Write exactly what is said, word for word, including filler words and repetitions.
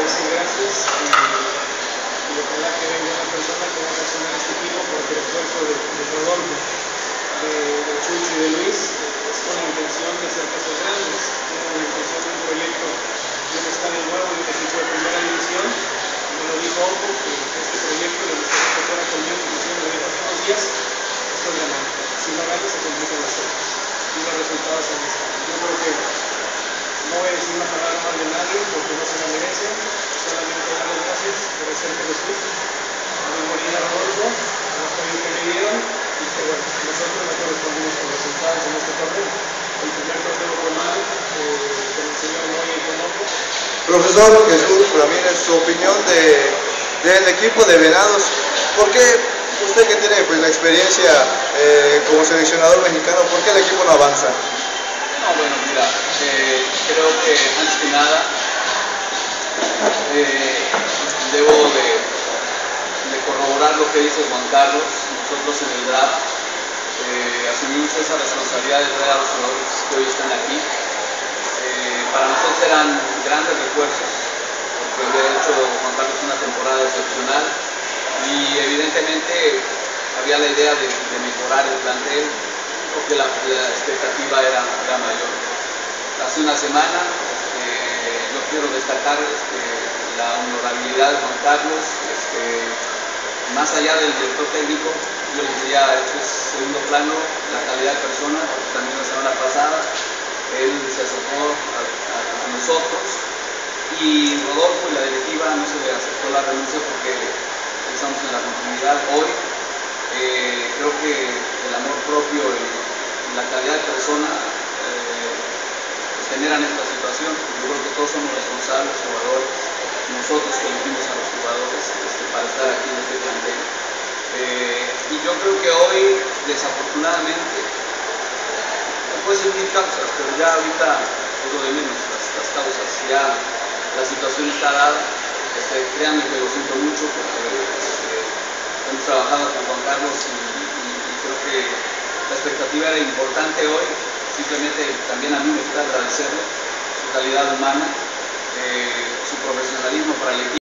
decir gracias y, y ojalá que venga una persona que va a reaccionar a este equipo porque el esfuerzo de, de Rodolfo, de, de Chucho y de Luis es con la intención de hacer cosas grandes, tienen la intención de un proyecto de un estadio nuevo y un equipo de primera división. Me lo dijo Ojo que este proyecto de nuestra secretaria conmigo, inclusive me lo dijo hace unos días, esto es ganante. Si no gana se complican las cosas y los resultados son estos. Yo creo que no voy a decir una palabra mal de nadie porque no se la merece, solamente dar las gracias por el ser Jesús, a mi Molina Rodolfo, al apoyo que me dieron y que bueno, nosotros no correspondimos con resultados en este torneo. El primer torneo fue mal, eh, con el señor Moya y con Ojo. Profesor Jesús Ramírez, su opinión de, del equipo de Venados, ¿por qué usted que tiene pues, la experiencia eh, como seleccionador mexicano, por qué el equipo no avanza? No, bueno, mira, eh, creo que antes que nada eh, debo de, de corroborar lo que dice Juan Carlos. Nosotros en el draft eh, asumimos esa responsabilidad de traer a los jugadores que hoy están aquí. Eh, para nosotros eran grandes refuerzos, porque había hecho Juan Carlos una temporada excepcional y evidentemente había la idea de, de mejorar el plantel, porque la, la expectativa era, era mayor. Hace una semana eh, yo quiero destacar este, la honorabilidad de Juan Carlos, este, más allá del director técnico. Yo les diría, esto es segundo plano, la calidad de persona, porque también la semana pasada él se acercó a, a, a nosotros y Rodolfo y la directiva no se le aceptó la renuncia porque pensamos en la continuidad. Hoy eh, creo que el amor propio y, y la calidad de persona eh, pues generan esta situación. Yo creo que todos somos responsables, jugadores, nosotros que elegimos a los jugadores este, para estar aquí en este plantel. Eh, y yo creo que hoy, desafortunadamente, puede ser mil causas, pero ya ahorita es lo de menos, las, las causas, ya la situación está dada. Este, créanme que lo siento mucho porque este, hemos trabajado con Juan Carlos y, y, y creo que la expectativa era importante hoy. Simplemente también a mí me gusta agradecerle su calidad humana, eh, su profesionalismo para el equipo.